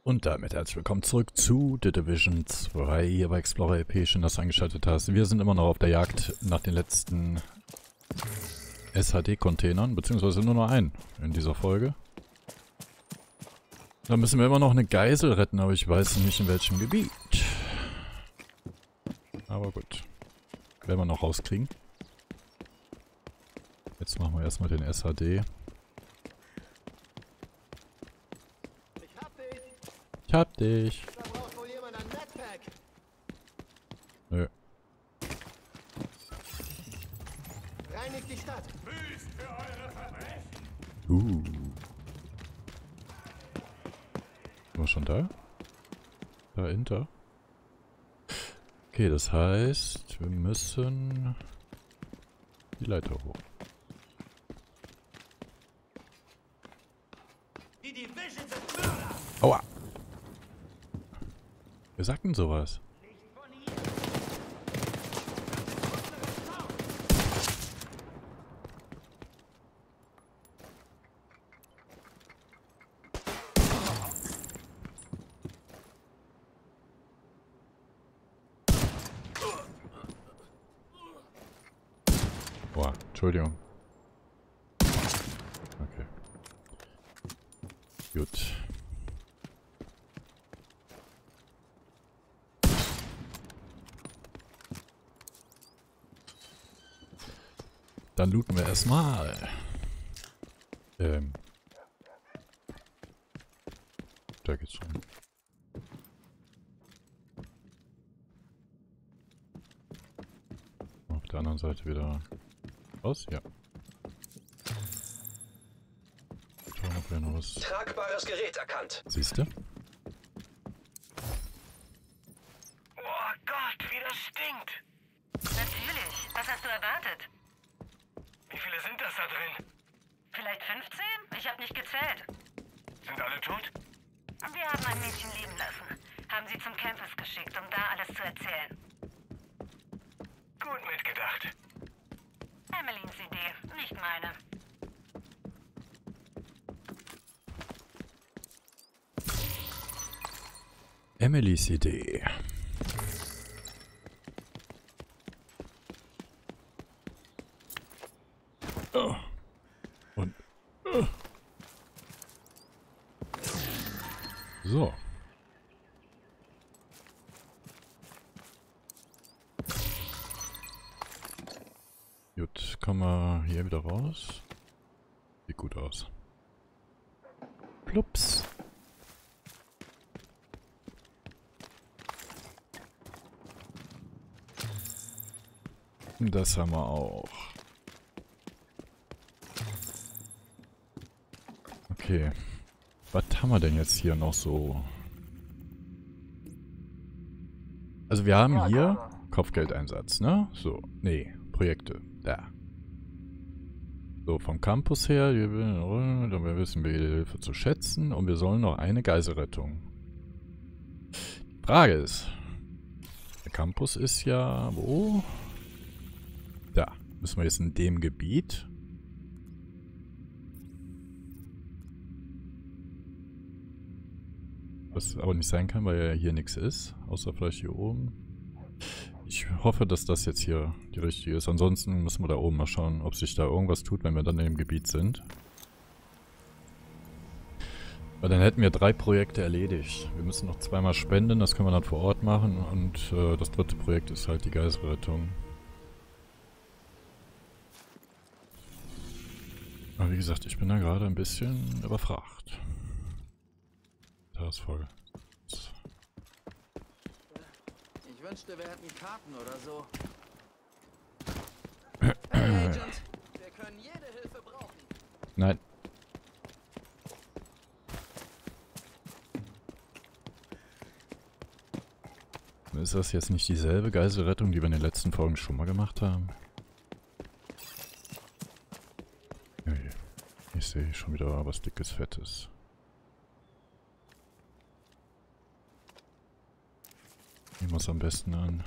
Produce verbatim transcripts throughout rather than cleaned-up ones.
Und damit herzlich willkommen zurück zu The Division zwei hier bei Explorer L P. Schön, dass du eingeschaltet hast. Wir sind immer noch auf der Jagd nach den letzten S H D-Containern, beziehungsweise nur noch einen in dieser Folge. Da müssen wir immer noch eine Geisel retten, aber ich weiß nicht in welchem Gebiet. Aber gut. Werden wir noch rauskriegen. Jetzt machen wir erstmal den S H D. Ich hab dich. Da braucht wohl jemand ein Backpack. Nö. Reinigt die Stadt. Büßt für eure Verbrechen! Uh. Sind wir schon da? Dahinter? Okay, das heißt, wir müssen die Leiter hoch. Die Division sind Mörder! Aua! Wer sagt denn sowas? Nicht von hier! Boah, Entschuldigung. Okay. Gut. Dann looten wir erstmal. Ähm. Da geht's rum. Auf der anderen Seite wieder raus, ja. Schauen, ob wir noch was. Tragbares Gerät erkannt. Siehst du? Oh Gott, wie das stinkt! Natürlich. Was hast du erwartet? Wie viele sind das da drin? Vielleicht fünfzehn? Ich habe nicht gezählt. Sind alle tot? Wir haben ein Mädchen lieben lassen. Haben sie zum Campus geschickt, um da alles zu erzählen. Gut mitgedacht. Emelyns Idee, nicht meine. Emilys Idee. Oh. Und. Oh. So. Gut, kommen wir hier wieder raus. Sieht gut aus. Plups. Das haben wir auch. Okay. Was haben wir denn jetzt hier noch so? Also wir haben hier Kopfgeldeinsatz, ne? So, nee, Projekte. Da. So, vom Campus her, wir, wir wissen wir die Hilfe zu schätzen und wir sollen noch eine Geiselrettung. Die Frage ist, der Campus ist ja wo? Da. Müssen wir jetzt in dem Gebiet? Was aber nicht sein kann, weil ja hier nichts ist. Außer vielleicht hier oben. Ich hoffe, dass das jetzt hier die richtige ist. Ansonsten müssen wir da oben mal schauen, ob sich da irgendwas tut, wenn wir dann in dem Gebiet sind. Weil dann hätten wir drei Projekte erledigt. Wir müssen noch zweimal spenden, das können wir dann vor Ort machen. Und äh, das dritte Projekt ist halt die Geiselrettung. Aber wie gesagt, ich bin da gerade ein bisschen überfragt. Da ist voll. Ich wünschte, wir hätten Karten oder so. Hey, Agent. Wir können jede Hilfe brauchen. Nein. Ist das jetzt nicht dieselbe Geiselrettung, die wir in den letzten Folgen schon mal gemacht haben? Okay. Ich sehe schon wieder was dickes, fettes. Nehmen wir es am besten an.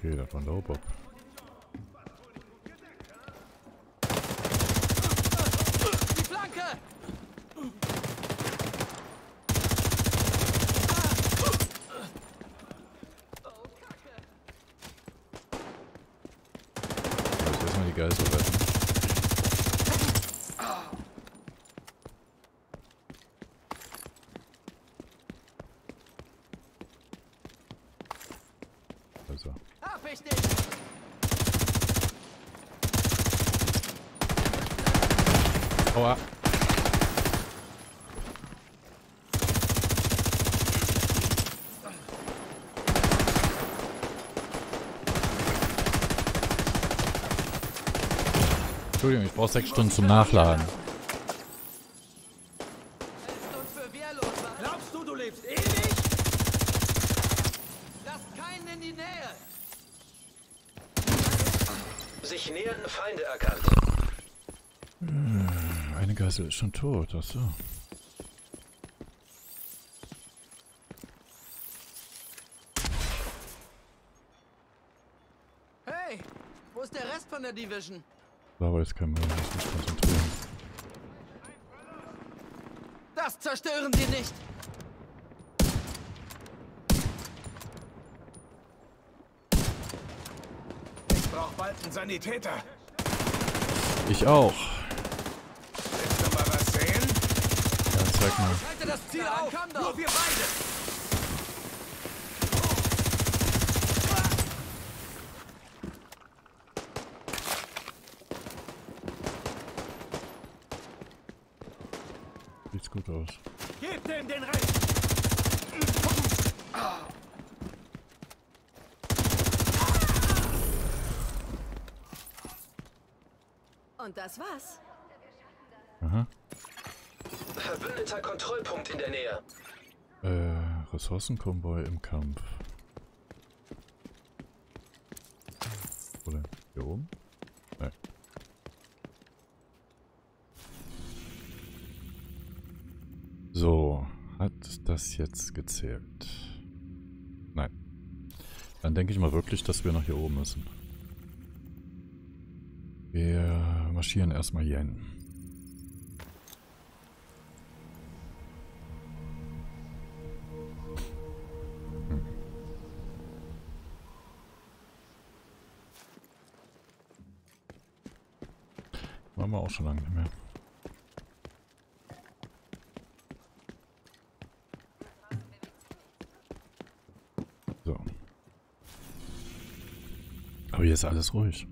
Okay, das war ein Laubob. Die Flanke! Jetzt erstmal die Geißel retten. Also. Hab ich dich! Aua! Entschuldigung, ich brauche sechs Stunden zum Nachladen. Hältst uns für wehrlos, was? Glaubst du, du lebst ewig? Lasst keinen in die Nähe! Sich nähernde Feinde erkannt. Eine Geißel ist schon tot, ach so. Hey! Wo ist der Rest von der Division? Aber jetzt kann man sich nicht konzentrieren. Das zerstören sie nicht! Ich brauch bald einen Sanitäter. Ich auch. Willst du mal was sehen? Ja, zeig mal. Halte das Ziel auf! Komm doch! Nur wir beide. Sieht's gut aus. Gib dem den Rest. Und das war's. Aha. Verbündeter Kontrollpunkt in der Nähe. Äh, Ressourcenkonvoi im Kampf. Oder hier oben? Nein. So, hat das jetzt gezählt? Nein. Dann denke ich mal wirklich, dass wir nach hier oben müssen. Wir marschieren erstmal hier hin. Hm. Waren wir auch schon lange nicht mehr. So. Aber hier ist alles ruhig.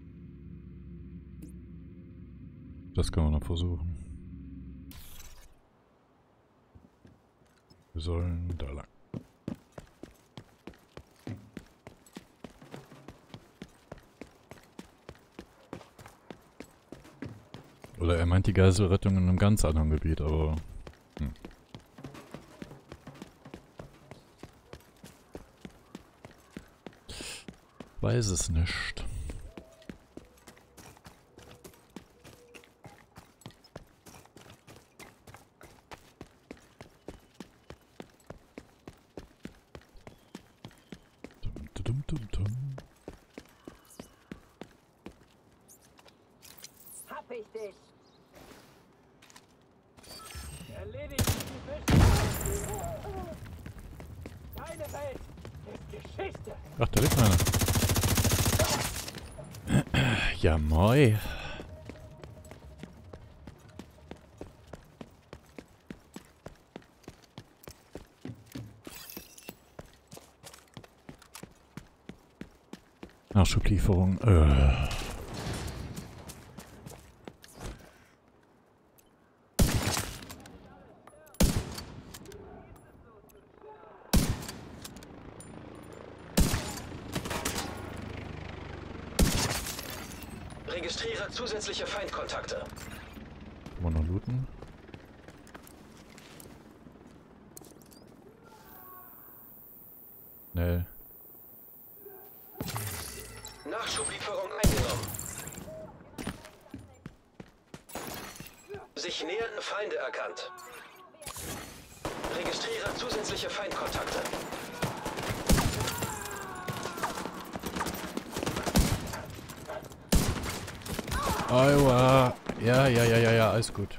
Das können wir noch versuchen. Wir sollen da lang. Oder er meint die Geiselrettung in einem ganz anderen Gebiet, aber... Hm. Weiß es nicht. Dum, dum, dum, dum. Hab ich dich! Erledigt die Mission! Deine Welt ist Geschichte! Ach, da liegt einer. Ja, moi. Nachschublieferung. Äh. Registriere zusätzliche Feindkontakte. Kann man noch looten? Nee. Nachschublieferung eingenommen. Sich nähernde Feinde erkannt. Registriere zusätzliche Feindkontakte. Aua. Ja, ja, ja, ja, ja, alles gut.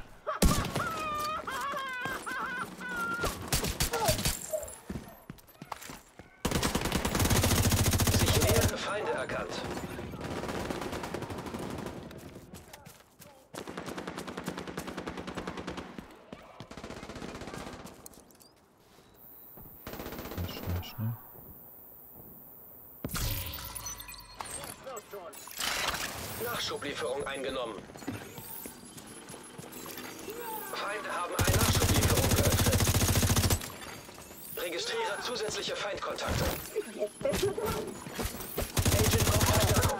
Sich mehrere Feinde erkannt. Schnell, schnell. Nachschublieferung eingenommen. Feinde haben eine Nachschublieferung geöffnet. Registriere zusätzliche Feindkontakte. Agent braucht Verstärkung.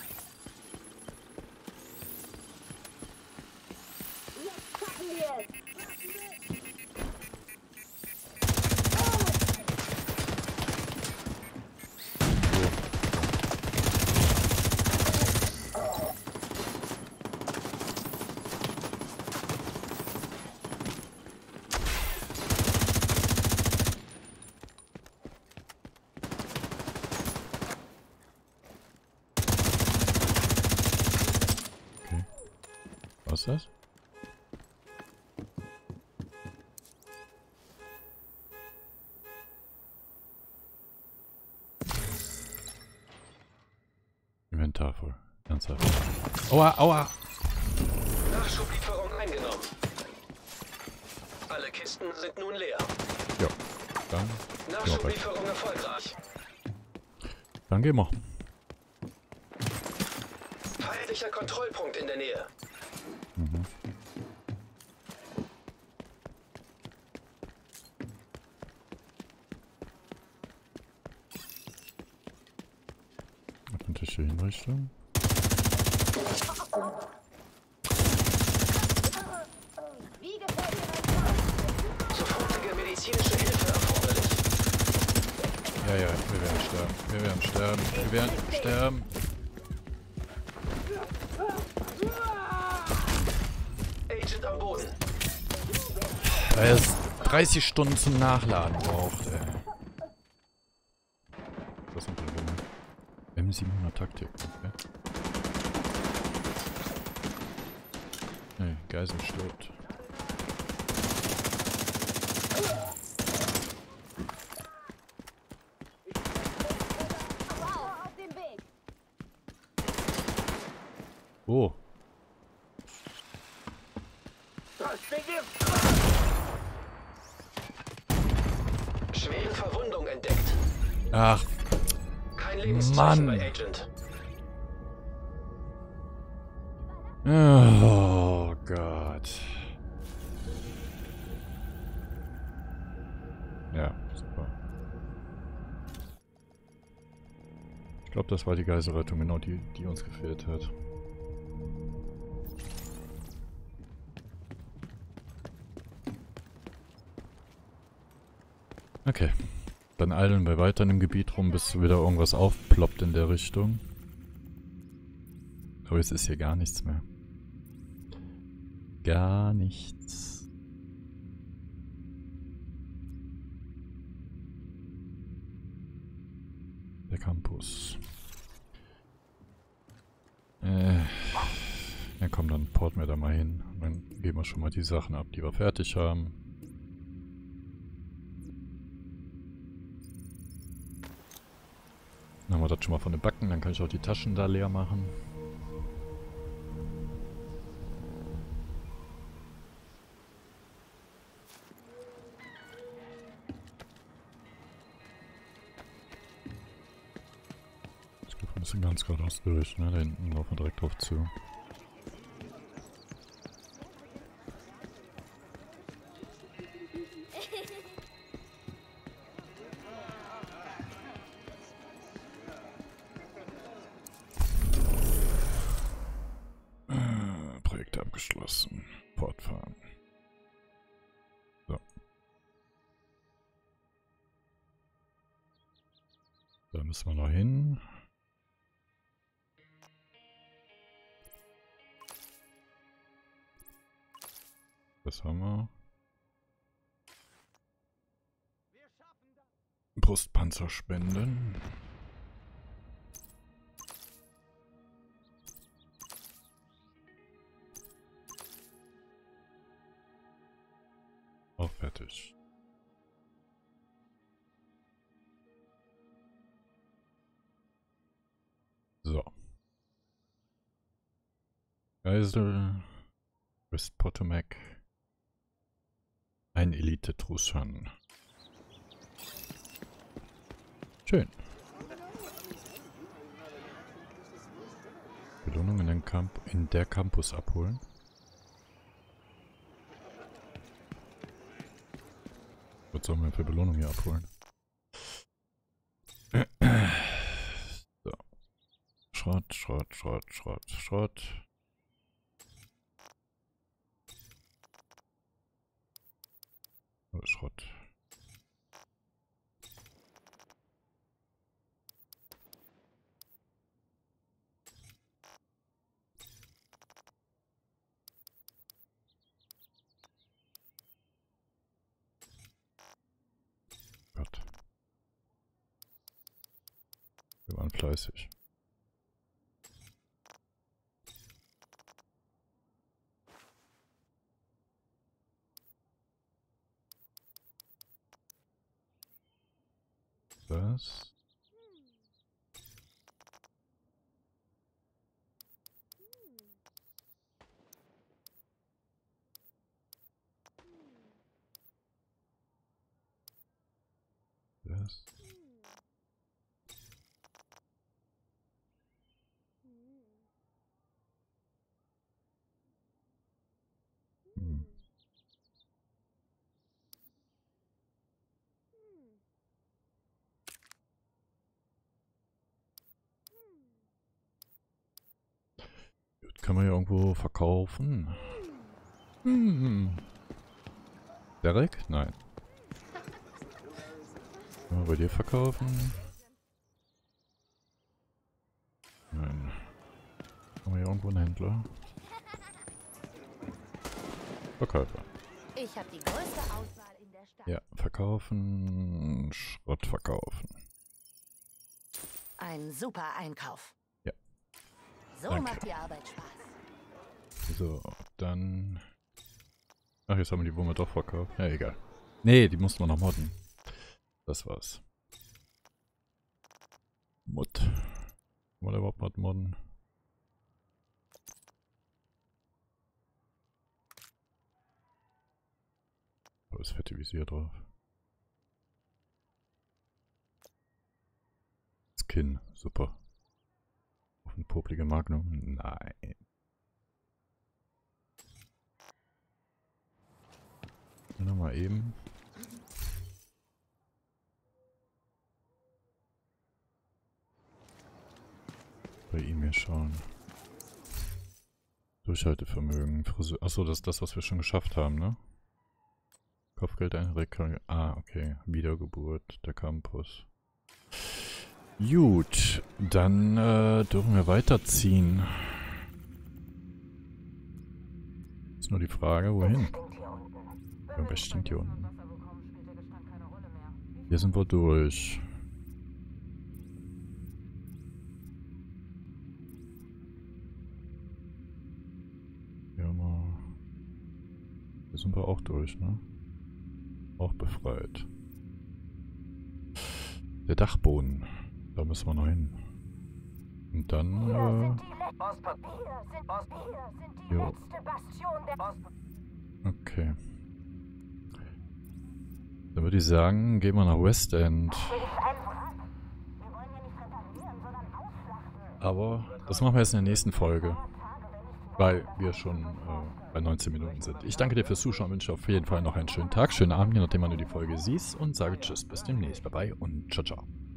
Was ist das? Inventar voll. Ernsthaft. Aua, aua! Nachschublieferung eingenommen. Alle Kisten sind nun leer. Ja, dann. Nachschublieferung erfolgreich. Dann gehen wir. Feindlicher Kontrollpunkt in der Nähe. Mhm. Öffentliche Hinrichtung. Sofortige medizinische Hilfe erforderlich. Ja, ja, wir werden sterben. Wir werden sterben. Wir werden sterben. Agent am Boden. Weil er dreißig Stunden zum Nachladen braucht, ey. Was sind denn M siebenhundert Taktik, okay. Nee, Geisel stirbt. Oh. Schwere Verwundung entdeckt. Ach, Kein Lebenszeichen Mann. bei Agent. oh Gott. Ja, super. Ich glaube, das war die Geiselrettung, genau die, die uns gefehlt hat. Okay. Dann eilen wir weiter in dem Gebiet rum, bis wieder irgendwas aufploppt in der Richtung. Aber es ist hier gar nichts mehr. Gar nichts. Der Campus. Äh. Ja komm, dann porten wir da mal hin. Dann geben wir schon mal die Sachen ab, die wir fertig haben. Dann haben wir das schon mal von den Backen, dann kann ich auch die Taschen da leer machen. Ich glaube, wir müssen ganz geradeaus durch, ne? Da hinten laufen wir direkt drauf zu. Projekt abgeschlossen. Fortfahren. So. Da müssen wir noch hin. Das haben wir. Brustpanzer spenden. Geisel. West Potomac. Ein Elite-Truschan. Schön. Belohnung in, den Camp in der Campus abholen. Was sollen wir für Belohnung hier abholen? So. Schrott, Schrott, Schrott, Schrott, Schrott. Oh, Schrott. Gott. Wir waren fleißig. Das. Das. Hm. Kann man ja irgendwo verkaufen. Hm. Derek? Nein. Kann man bei dir verkaufen? Nein. Haben wir hier irgendwo einen Händler? Verkäufer. Ich habe die größte Auswahl in der Stadt. Ja, verkaufen. Schrott verkaufen. Ein super Einkauf. Ja. So Danke. macht die Arbeit Spaß. So, dann... Ach, jetzt haben wir die Wumme doch verkauft. Ja, egal. Nee, die mussten wir noch modden. Das war's. Mod. Kann man da überhaupt Mod modden? Da ist fette Visier drauf. Skin, super. Auf ein poplige Magnum? Nein. Nochmal eben. Bei ihm hier schauen. Durchhaltevermögen. Friseur. Achso, das ist das, was wir schon geschafft haben, ne? Kopfgeld einrechnen. Ah, okay. Wiedergeburt, der Campus. Gut, dann äh, dürfen wir weiterziehen. Ist nur die Frage, wohin? Irgendwas stinkt hier unten. Hier sind wir durch. Ja, mal. Hier sind wir auch durch, ne? Auch befreit. Der Dachboden. Da müssen wir noch hin. Und dann, äh... jo. Okay. Dann würde ich sagen, gehen wir nach West End. Aber das machen wir jetzt in der nächsten Folge. Weil wir schon äh, bei neunzehn Minuten sind. Ich danke dir fürs Zuschauen, wünsche auf jeden Fall noch einen schönen Tag, schönen Abend, je nachdem wann du die Folge siehst und sage Tschüss, bis demnächst, bye bye und ciao ciao.